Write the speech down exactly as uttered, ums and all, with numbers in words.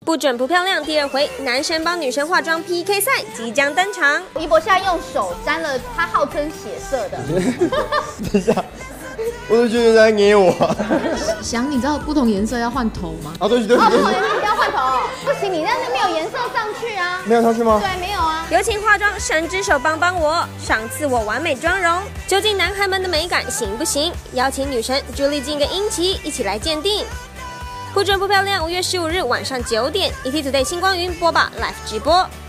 不准不漂亮第二回，男生帮女生化妆 P K 赛即将登场。 一博现在用手沾了他号称血色的。 等一下，我就觉得在捏我。 想你知道不同颜色要换头吗？ 啊，对不起对不哦， 起。 不同颜色不要换头，不行，你那是没有颜色上去啊。 没有上去吗？ 对，没有啊。 有请化妆神之手帮帮我，赏赐我完美妆容。究竟男孩们的美感行不行？邀请女神朱丽静跟英奇一起来鉴定。不准不漂亮，五月十五日晚上九点 ，E T Today 星光云播报 Live 直播。